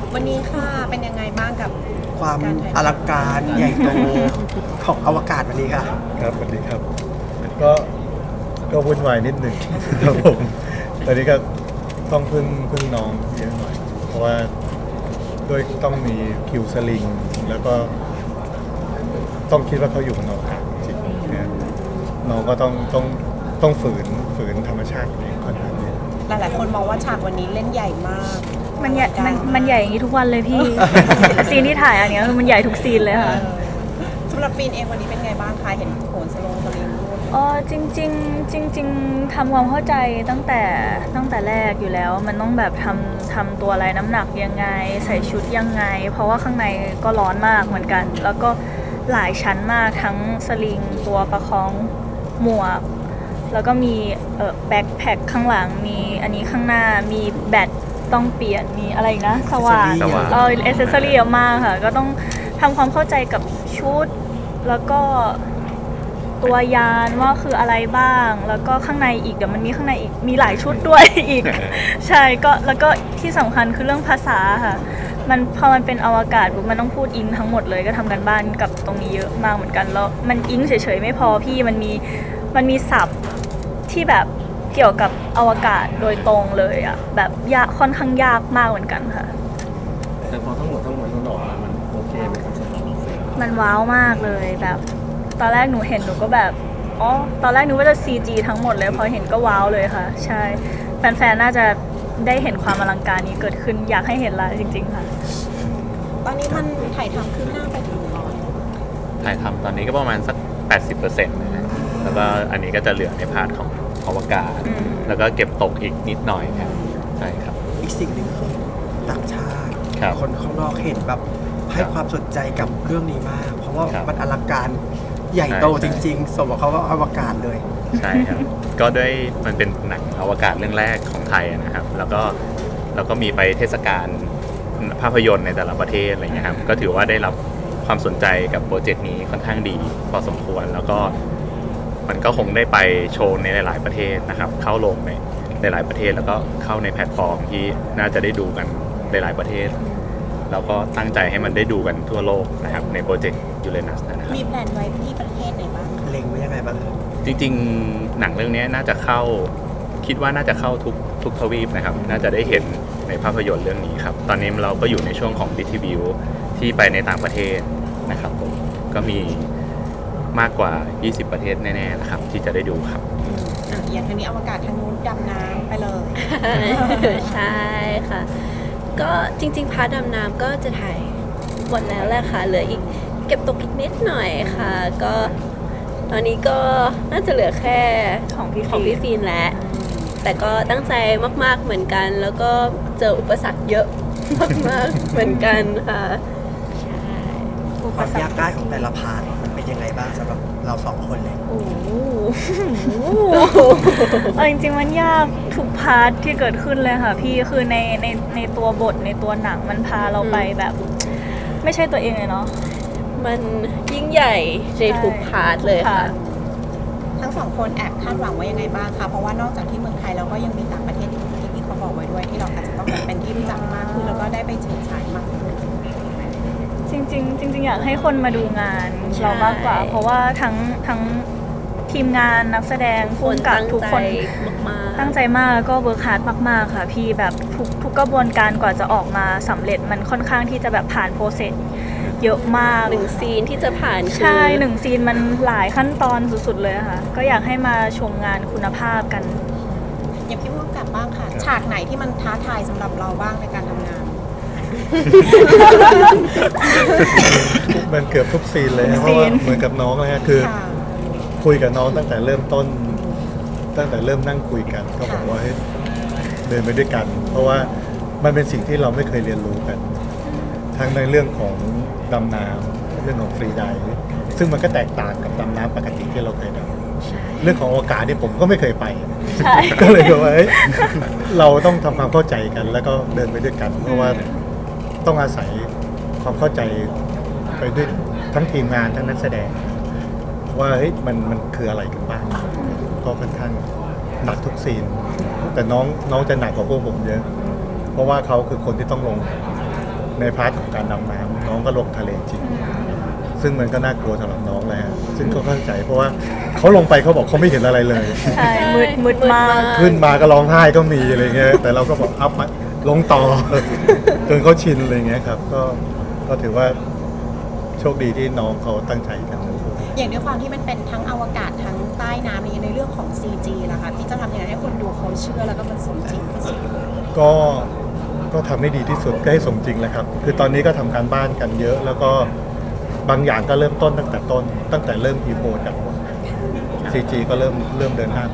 วันนี้ค่ะเป็นยังไงบ้างกับความอลังการใหญ่โตของอวกาศวันนี้ค่ะครับสวัสดีครับก็วุ่นวายนิดหนึ่งครับผมตอนนี้ก็ต้องพึ่งน้องเยอะหน่อยเพราะว่าด้วยต้องมีคิวสลิงแล้วก็ต้องคิดว่าเขาอยู่บนอวกาศจริงเนี่ยน้องก็ต้องฝืนธรรมชาติเองค่อนข้างเยอะหลายๆคนมองว่าฉากวันนี้เล่นใหญ่มากมันใหญ่อย่างนี้ทุกวันเลยพี่ซีนที่ถ่ายอันนี้คือมันใหญ่ทุกซีนเลยค่ะสำหรับฟีนเองวันนี้เป็นไงบ้างคะเห็นโขนสลิงจริงทำความเข้าใจตั้งแต่แรกอยู่แล้วมันต้องแบบทำตัวอะไรน้ำหนักยังไงใส่ชุดยังไงเพราะว่าข้างในก็ร้อนมากเหมือนกันแล้วก็หลายชั้นมากทั้งสลิงตัวประคองหมวกแล้วก็มีแบ็คแพ็คข้างหลังมีอันนี้ข้างหน้ามีแบตต้องเปลี่ยนมีอะไรนะสว่านเอเซสซอรี่เยอะมากค่ะก็ต้องทำความเข้าใจกับชุดแล้วก็ตัวยานว่าคืออะไรบ้างแล้วก็ข้างในอีกเดี๋ยวมันมีข้างในอีกมีหลายชุดด้วยอีกใช่ก็แล้วก็ที่สำคัญคือเรื่องภาษาค่ะพอมันเป็นอวกาศปุ๊บมันต้องพูดอิงทั้งหมดเลยก็ทำกันบ้านกับตรงนี้เยอะมากเหมือนกันแล้วมันอิงเฉยๆไม่พอพี่มันมีศัพท์ที่แบบเกี่ยวกับอวกาศโดยตรงเลยอ่ะแบบยากค่อนข้างยากมากเหมือนกันค่ะแต่พอทั้งหมดมันออกมามันโอเคไหมครับสำหรับเรามันว้าวมากเลยแบบตอนแรกหนูเห็นหนูก็แบบตอนแรกหนูว่าจะ CG ทั้งหมดเลยพอเห็นก็ว้าวเลยค่ะใช่แฟนๆน่าจะได้เห็นความอลังการนี้เกิดขึ้นอยากให้เห็นละจริงๆค่ะตอนนี้มันถ่ายทำขึ้นหน้าไปถึงถ่ายทำตอนนี้ก็ประมาณสัก 80% นะแล้วก็อันนี้ก็จะเหลือในพาร์ทของอวกาศแล้วก็เก็บตกอีกนิดหน่อยครับใช่ครับอีกสิ่งหนึ่งคือต่างชาติคนข้างนอกเห็นแบบให้ความสนใจกับเรื่องนี้มากเพราะว่ามันอลังการใหญ่โตจริงๆสมกับเขาว่าอวกาศเลยใช่ครับก็ด้วยมันเป็นหนังอวกาศเรื่องแรกของไทยนะครับแล้วก็มีไปเทศกาลภาพยนตร์ในแต่ละประเทศอะไรเงี้ยครับก็ถือว่าได้รับความสนใจกับโปรเจกต์นี้ค่อนข้างดีพอสมควรแล้วก็มันก็คงได้ไปโชว์ในหลายๆประเทศนะครับเข้าลงในหลายประเทศแล้วก็เข้าในแพลตฟอร์มที่น่าจะได้ดูกันในหลายประเทศแล้วก็ตั้งใจให้มันได้ดูกันทั่วโลกนะครับในโปรเจกต์ยูเรนัสนะครับมีแพลนไว้ที่ประเทศไหนบ้างเล็งไว้ยังไงบ้างจริงๆหนังเรื่องนี้น่าจะเข้าคิดว่าน่าจะเข้าทุกทวีปนะครับน่าจะได้เห็นในภาพยนตร์เรื่องนี้ครับตอนนี้เราก็อยู่ในช่วงของดิสทริบิวที่ไปในต่างประเทศนะครับผมก็มีมากกว่า 20 ประเทศแน่ๆนะครับที่จะได้ดูครับอย่างทางนี้อวกาศทางนู้นดำน้ำไปเลยใช่ค่ะก็จริงๆพาร์ทดำน้ำก็จะถ่ายหมดแล้วแหละค่ะเหลืออีกเก็บตกอีกนิดหน่อยค่ะก็ตอนนี้ก็น่าจะเหลือแค่ของพี่ฟีนแล้วแต่ก็ตั้งใจมากๆเหมือนกันแล้วก็เจออุปสรรคเยอะมากๆเหมือนกันค่ะใช่ความยากง่ายของแต่ละพาร์ทมันเป็นยังไงบ้างสำหรับเราสองคนเลยจริงๆมันยากทุกพาร์ทที่เกิดขึ้นเลยค่ะพี่คือในตัวบทในตัวหนังมันพาเราไปแบบไม่ใช่ตัวเองเลยเนาะมันยิ่งใหญ่ในทุกพาร์ทเลยค่ะทั้งสองคนแอบคาดหวังว่ายังไงบ้างคะเพราะว่านอกจากที่เมืองไทยเราก็ยังมีต่างประเทศที่พี่เขาบอกไว้ด้วยที่เราอาจจะต้องเป็นที่รู้จักมากขึ้นแล้วก็ได้ไปเฉิดฉายมากขึ้นจริงอยากให้คนมาดูงานเรามากกว่าเพราะว่าทั้งทีมงานนักแสดงผู้กำกับทุกคนตั้งใจมากแล้วก็เวิร์คฮาร์ดมากๆค่ะพี่แบบทุกกระบวนการกว่าจะออกมาสำเร็จมันค่อนข้างที่จะแบบผ่านโปรเซสเยอะมากหนึ่งซีนที่จะผ่านใช่หนึ่งซีนมันหลายขั้นตอนสุดๆเลยค่ะก็อยากให้มาชมงานคุณภาพกันอย่างพี่ผู้กำกับบ้างค่ะฉากไหนที่มันท้าทายสำหรับเราบ้างในการทำงานมันเกือบทุกซีนเลยเพราะว่าเหมือนกับน้องเลยคือคุยกับน้องตั้งแต่เริ่มต้นตั้งแต่เริ่มนั่งคุยกันก็บอกว่าให้เดินไปด้วยกันเพราะว่ามันเป็นสิ่งที่เราไม่เคยเรียนรู้กันทั้งในเรื่องของดำน้ำเรื่องของฟรีไดฟ์ซึ่งมันก็แตกต่างกับดำน้ำปกติที่เราเคยดำเรื่องของอวกาศเนี่ยผมก็ไม่เคยไปก็เลยบอกว่าเราต้องทำความเข้าใจกันแล้วก็เดินไปด้วยกันเพราะว่าต้องอาศัยความเข้าใจไปด้วยทั้งทีมงานทั้งนักแสดงว่าเฮ้ยมันคืออะไรกันบ้างก็ค่อนข้างหนักทุกซีนแต่น้องจะหนักกว่าพวกผมเยอะเพราะว่าเขาคือคนที่ต้องลงในพาร์ทของการดำน้ำน้องก็ลงทะเลจริงซึ่งมันก็น่ากลัวสำหรับน้องแล้วซึ่งเขาเข้าใจเพราะว่าเขาลงไปเขาบอกเขาไม่เห็นอะไรเลยใช่มืดมากขึ้นมาก็ร้องไห้ก็มีอะไรเงี้ยแต่เราก็บอกอัพมาลงต่อจนเขาชินอะไรเงี้ยครับก็ถือว่าโชคดีที่น้องเขาตั้งใจกันอย่างด้วยความที่มันเป็นทั้งอวกาศทั้งใต้น้ำในเรื่องของ CG ล่ะคะพี่จะทำยังไงให้คนดูเขาเชื่อแล้วก็มันสมจริงที่สุดก็ทำให้ดีที่สุดก็ให้สมจริงแหละครับคือตอนนี้ก็ทำการบ้านกันเยอะแล้วก็บางอย่างก็เริ่มต้นตั้งแต่เริ่มอีโฟจากหมด CG ก็เริ่มเดินหน้าไป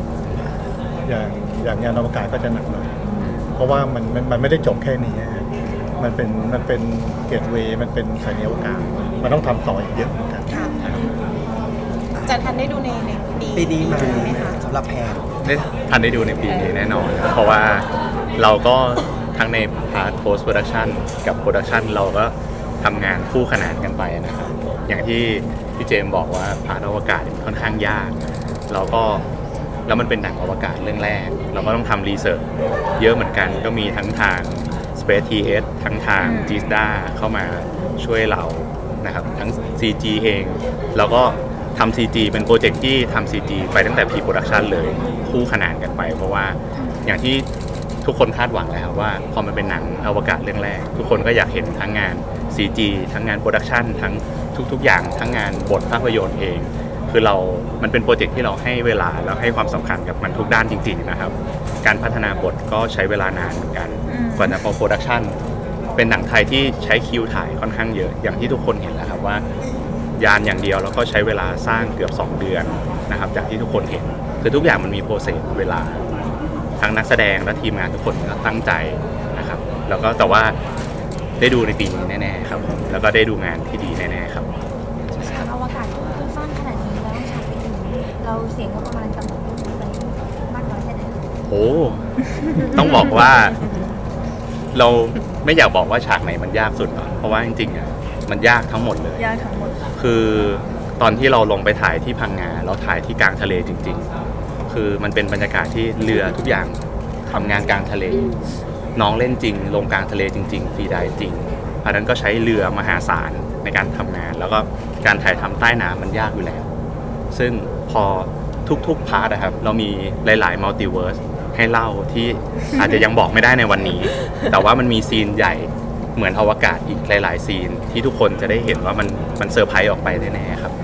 อย่างยานอวกาศก็จะหนักหน่อยเพราะว่ามันไม่ได้จบแค่นี้มันเป็นเกตเวย์มันเป็นสายอวกาศมันต้องทำต่ออีกเยอะเหมือนกันจะทันได้ดูในปีนี้ไหมคะสำหรับแพนทันได้ดูในปีนี้แน่นอนเพราะว่าเราก็ทั้งในพาร์ท post production กับ production เราก็ทำงานคู่ขนานกันไปนะครับอย่างที่พี่เจมบอกว่าพาร์ทอวกาศค่อนข้างยากแล้วมันเป็นหนังอวกาศเรื่องแรกเราก็ต้องทำรีเสิร์ชเยอะเหมือนกันก็มีทั้งทาง Space TS ทั้งทาง GISDA เข้ามาช่วยเรานะครับทั้ง CG เองแล้วก็ทำ CG เป็นโปรเจกต์ที่ทำ CG ไปตั้งแต่ pre-production เลยคู่ขนานกันไปเพราะว่าอย่างที่ทุกคนคาดหวังแล้วว่าพอมันเป็นหนังอวกาศเรื่องแรกทุกคนก็อยากเห็นทั้งงาน CG ทั้งงานโปรดักชันทั้งทุกอย่างทั้งงานบทภาพยนตร์เองคือมันเป็นโปรเจกต์ที่เราให้เวลาแล้วให้ความสำคัญกับมันทุกด้านจริงๆนะครับการพัฒนาบทก็ใช้เวลานานเหมือนกันกว่าจะพอโปรดักชันเป็นหนังไทยที่ใช้คิวถ่ายค่อนข้างเยอะอย่างที่ทุกคนเห็นแล้วครับว่ายานอย่างเดียวแล้วก็ใช้เวลาสร้างเกือบ2 เดือนนะครับจากที่ทุกคนเห็นคือทุกอย่างมันมีโปรเซสเวลาทั้งนักแสดงและทีมงานทุกคนก็ตั้งใจนะครับแล้วก็แต่ว่าได้ดูในปีนี้แน่ๆครับแล้วก็ได้ดูงานที่ดีแน่ๆครับฉากอวกาศที่สั้นขนาดนี้แล้วฉากไปถึงเราเสียงก็ประมาณกำหนดไปมากน้อยแค่ไหนโอ้ต้องบอกว่าเราไม่อยากบอกว่าฉากไหนมันยากสุดหรอกเพราะว่าจริงๆอ่ะมันยากทั้งหมดเลยยากทั้งหมดคือตอนที่เราลงไปถ่ายที่พังงาเราถ่ายที่กลางทะเลจริงๆคือมันเป็นบรรยากาศที่เรือทุกอย่างทำงานกลางทะเลน้องเล่นจริงลงกลางทะเลจริงๆฟรีไดฟ์จริงอันนั้นก็ใช้เรือมหาศาลในการทำงานแล้วก็การถ่ายทำใต้น้ำมันยากอยู่แล้วซึ่งพอทุกๆพาร์ทนะครับเรามีหลายๆมัลติเวิร์สให้เล่าที่อาจจะยังบอกไม่ได้ในวันนี้แต่ว่ามันมีซีนใหญ่เหมือนอวกาศอีกหลายๆซีนที่ทุกคนจะได้เห็นว่ามันเซอร์ไพรส์ออกไปแน่ๆครับ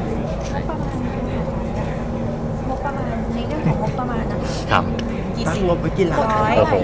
งบประมาณในเรื่องของงบประมาณนะครับตั้งงบไว้กี่ล้าน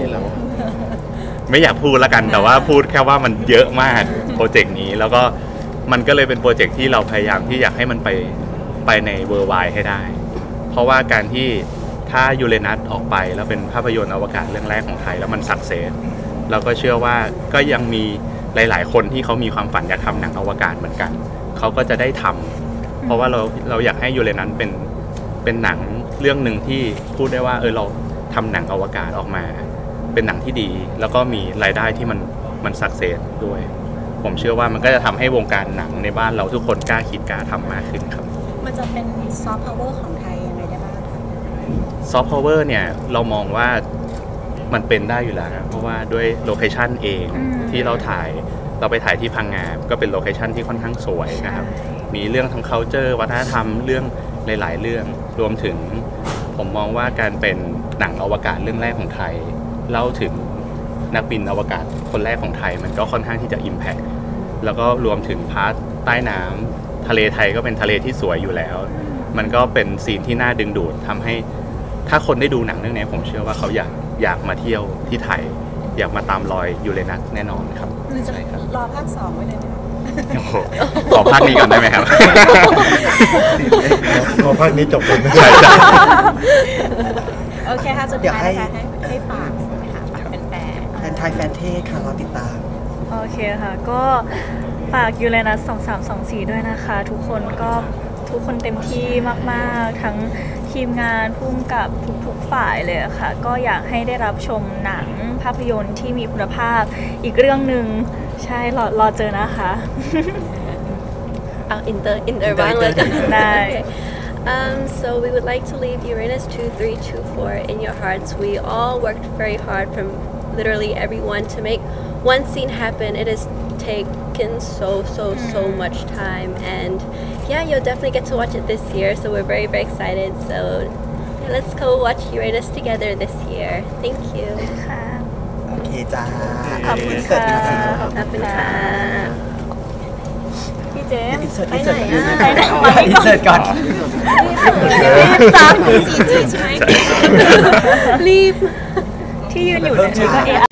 ไม่อยากพูดแล้วกันแต่ว่าพูดแค่ว่ามันเยอะมากโปรเจกต์นี้แล้วก็มันก็เลยเป็นโปรเจกต์ที่เราพยายามที่อยากให้มันไปในเวอร์ไวด์ให้ได้เพราะว่าการที่ถ้ายูเรนัสออกไปแล้วเป็นภาพยนตร์อวกาศเรื่องแรกของไทยแล้วมันสักเซสเราก็เชื่อว่าก็ยังมีหลายๆคนที่เขามีความฝันอยากทำหนังอวกาศเหมือนกันเขาก็จะได้ทำเพราะว่าเราอยากให้ยูเรนัสเป็นหนังเรื่องหนึ่งที่พูดได้ว่าเราทำหนังอวกาศออกมาเป็นหนังที่ดีแล้วก็มีรายได้ที่มันสักเซสด้วยผมเชื่อว่ามันก็จะทำให้วงการหนังในบ้านเราทุกคนกล้าคิดกล้าทำมากขึ้นครับมันจะเป็นซอฟต์พาวเวอร์ของไทยยังไงได้บ้างซอฟต์พาวเวอร์เนี่ยเรามองว่ามันเป็นได้อยู่แล้วเพราะว่าด้วยโลเคชันเองที่เราไปถ่ายที่พังงาก็เป็นโลเคชันที่ค่อนข้างสวยนะครับมีเรื่องทั้ง culture วัฒนธรรมเรื่องหลายๆเรื่องรวมถึงผมมองว่าการเป็นหนังอวกาศเรื่องแรกของไทยเล่าถึงนักบินอวกาศคนแรกของไทยมันก็ค่อนข้างที่จะ impact แล้วก็รวมถึงพาร์ทใต้น้ำทะเลไทยก็เป็นทะเลที่สวยอยู่แล้วมันก็เป็นซีนที่น่าดึงดูดทำให้ถ้าคนได้ดูหนังเรื่องนี้ผมเชื่อว่าเขาอยากมาเที่ยวที่ไทยอยากมาตามรอยยูเรนัสแน่นอนครับจะรอภาค2ไว้เลยไหมขอภาคนี้ก่อนได้ไหมครับขอภาคนี้จบเลยใช่โอเคค่ะสุดท้ายนะคะให้ฝากค่ะฝากเป็นแฟนไทยแฟนเทศค่ะรอติดตามโอเคค่ะก็ฝากยูเรนัส2324ด้วยนะคะทุกคนเต็มที่มากๆทั้งทีมงานพุ่งกับทุกฝ่ายเลยค่ะก็อยากให้ได้รับชมหนังภาพยนตร์ที่มีคุณภาพอีกเรื่องหนึ่งใช่รอเจอนะคะเอาอินเตอร์บ้างเลยกันได้ So we would like to leave Uranus 2324 in your hearts. We all worked very hard from literally everyone to make one scene happen. It has taken so much time, and yeah, you'll definitely get to watch it this year. So we're very excited. So yeah, let's go watch Uranus together this year. Thank you. ค่ะโอเคจ้าขอบคุณค่ะขอบคุณค่ะพี่เจมอินส์เสิร์ตไปอินไหเสินร์ตอะไปไหนอินเสิร์ตก่อนจังรีบที่ยืนอยู่เนี่ยก็เอ